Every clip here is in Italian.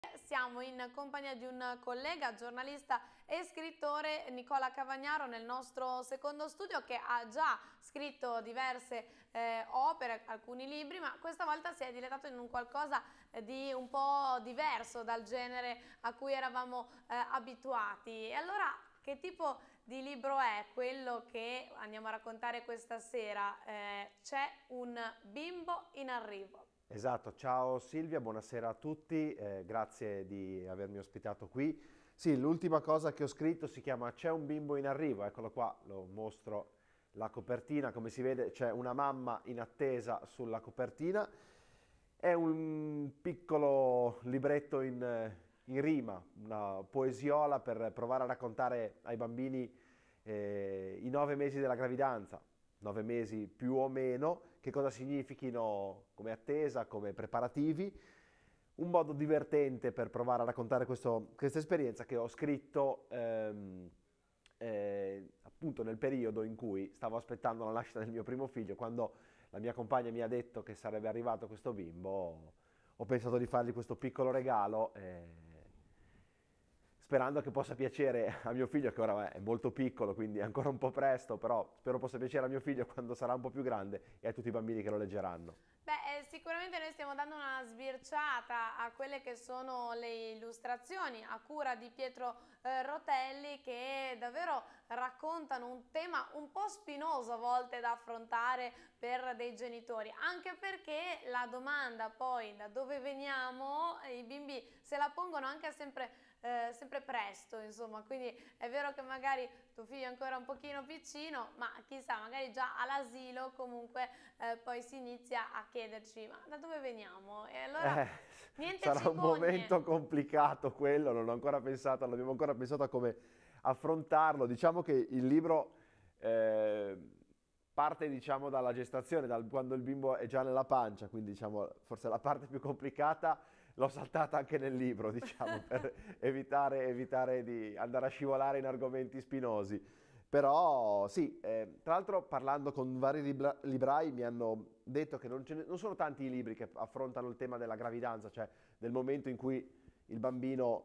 Siamo in compagnia di un collega, giornalista e scrittore, Nicola Cavagnaro, nel nostro secondo studio, che ha già scritto diverse opere, alcuni libri, ma questa volta si è dilettato in un qualcosa di un po' diverso dal genere a cui eravamo abituati. E allora, che tipo di libro è quello che andiamo a raccontare questa sera? C'è un bimbo in arrivo. Esatto, ciao Silvia, buonasera a tutti, grazie di avermi ospitato qui. Sì, l'ultima cosa che ho scritto si chiama C'è un bimbo in arrivo, eccolo qua, lo mostro la copertina, come si vede c'è una mamma in attesa sulla copertina. È un piccolo libretto in rima, una poesiola per provare a raccontare ai bambini i 9 mesi della gravidanza, 9 mesi più o meno, che cosa significhino come attesa, come preparativi. Un modo divertente per provare a raccontare questa esperienza che ho scritto appunto nel periodo in cui stavo aspettando la nascita del mio primo figlio. Quando la mia compagna mi ha detto che sarebbe arrivato questo bimbo, ho pensato di fargli questo piccolo regalo, sperando che possa piacere a mio figlio, che ora è molto piccolo, quindi è ancora un po' presto, però spero possa piacere a mio figlio quando sarà un po' più grande e a tutti i bambini che lo leggeranno. Beh, sicuramente noi stiamo dando una sbirciata a quelle che sono le illustrazioni a cura di Pietro Rotelli, che davvero raccontano un tema un po' spinoso a volte da affrontare per dei genitori, anche perché la domanda poi da dove veniamo, i bimbi se la pongono anche sempre presto, insomma, quindi è vero che magari tuo figlio è ancora un pochino piccino, ma chissà, magari già all'asilo comunque poi si inizia a chiederci ma da dove veniamo? E allora Eh, niente sarà un cicogne. momento complicato quello, non ho ancora pensato, non abbiamo ancora pensato a come affrontarlo. Diciamo che il libro parte, diciamo, dalla gestazione, quando il bimbo è già nella pancia, quindi diciamo forse la parte più complicata l'ho saltata anche nel libro, diciamo, per evitare di andare a scivolare in argomenti spinosi. Però sì, tra l'altro parlando con vari librai mi hanno detto che non sono tanti i libri che affrontano il tema della gravidanza, cioè del momento in cui il bambino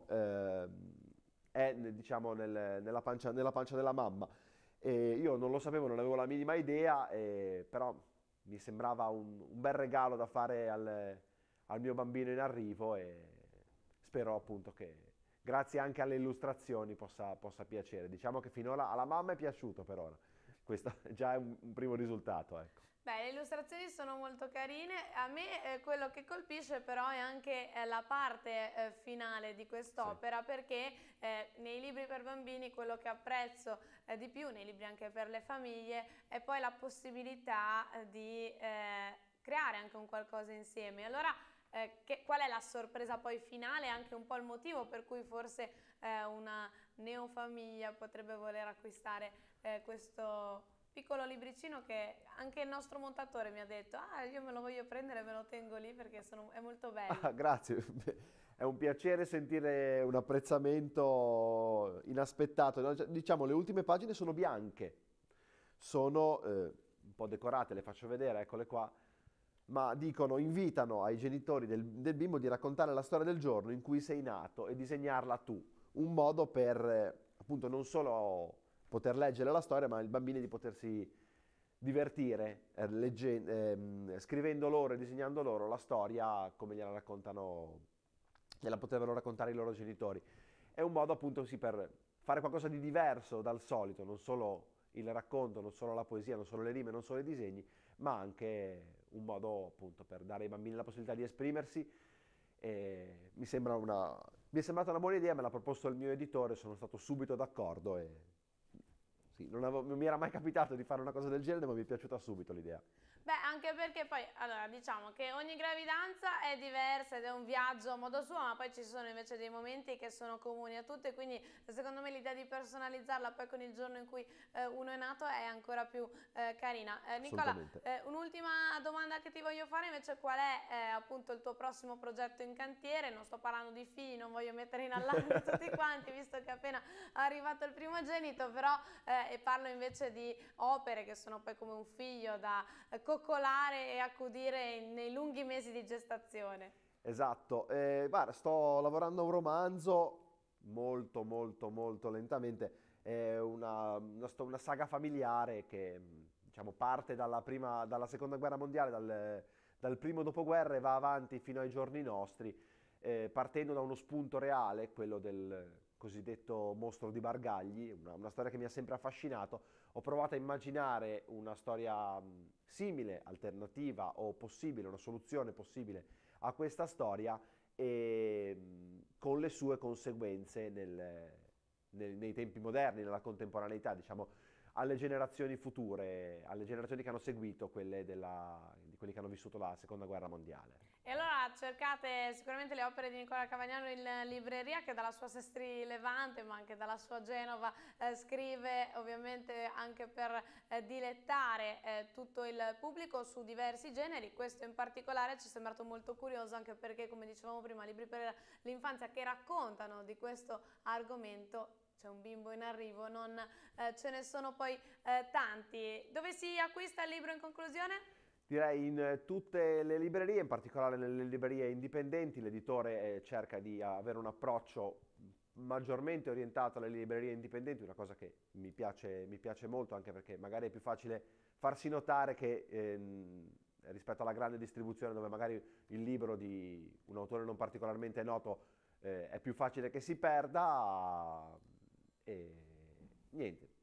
è, diciamo, nella pancia della mamma. E io non lo sapevo, non avevo la minima idea, però mi sembrava un bel regalo da fare al mio bambino in arrivo e spero appunto che grazie anche alle illustrazioni possa piacere. Diciamo che finora alla mamma è piaciuto per ora. Questo già è un primo risultato, ecco. Beh, le illustrazioni sono molto carine, a me quello che colpisce però è anche la parte finale di Sì. quest'opera, perché nei libri per bambini quello che apprezzo di più, nei libri anche per le famiglie, è poi la possibilità di creare anche un qualcosa insieme. Allora, qual è la sorpresa poi finale e anche un po' il motivo per cui forse una neofamiglia potrebbe voler acquistare questo piccolo libricino, che anche il nostro montatore mi ha detto io me lo voglio prendere e me lo tengo lì perché è molto bello. Ah, grazie, è un piacere sentire un apprezzamento inaspettato. No? Diciamo, le ultime pagine sono bianche, sono un po' decorate, le faccio vedere, eccole qua, ma dicono, invitano ai genitori del bimbo di raccontare la storia del giorno in cui sei nato e disegnarla tu. Un modo per, appunto, non solo poter leggere la storia, ma il bambino di potersi divertire scrivendo loro e disegnando loro la storia come gliela potevano raccontare i loro genitori. È un modo appunto sì per fare qualcosa di diverso dal solito, non solo il racconto, non solo la poesia, non solo le rime, non solo i disegni, ma anche un modo appunto per dare ai bambini la possibilità di esprimersi. E mi è sembrata una buona idea, me l'ha proposto il mio editore, sono stato subito d'accordo e sì, non mi era mai capitato di fare una cosa del genere, ma mi è piaciuta subito l'idea. Beh, anche perché poi, allora, diciamo che ogni gravidanza è diversa ed è un viaggio a modo suo, ma poi ci sono invece dei momenti che sono comuni a tutte, quindi secondo me l'idea di personalizzarla poi con il giorno in cui uno è nato è ancora più carina. Nicola, Assolutamente. un'ultima domanda che ti voglio fare invece: qual è appunto il tuo prossimo progetto in cantiere? Non sto parlando di figli, non voglio mettere in allarme tutti quanti, visto che è appena arrivato il primogenito, però e parlo invece di opere che sono poi come un figlio da coccolare e accudire nei lunghi mesi di gestazione. Esatto. Guarda, sto lavorando a un romanzo molto, molto, molto lentamente. È una saga familiare che, diciamo, parte dalla seconda guerra mondiale, dal primo dopoguerra e va avanti fino ai giorni nostri, partendo da uno spunto reale, quello del cosiddetto mostro di Bargagli, una storia che mi ha sempre affascinato. Ho provato a immaginare una storia simile, alternativa o possibile, una soluzione possibile a questa storia e con le sue conseguenze nei tempi moderni, nella contemporaneità, diciamo, alle generazioni future, alle generazioni che hanno seguito quelle di quelli che hanno vissuto la seconda guerra mondiale. E allora cercate sicuramente le opere di Nicola Cavagnano in libreria, che dalla sua Sestri Levante ma anche dalla sua Genova scrive ovviamente anche per dilettare tutto il pubblico su diversi generi. Questo in particolare ci è sembrato molto curioso, anche perché, come dicevamo prima, libri per l'infanzia che raccontano di questo argomento. C'è un bimbo in arrivo, non ce ne sono poi tanti. Dove si acquista il libro in conclusione? Direi in tutte le librerie, in particolare nelle librerie indipendenti. L'editore cerca di avere un approccio maggiormente orientato alle librerie indipendenti, una cosa che mi piace molto, anche perché magari è più facile farsi notare che rispetto alla grande distribuzione, dove magari il libro di un autore non particolarmente noto è più facile che si perda, e niente.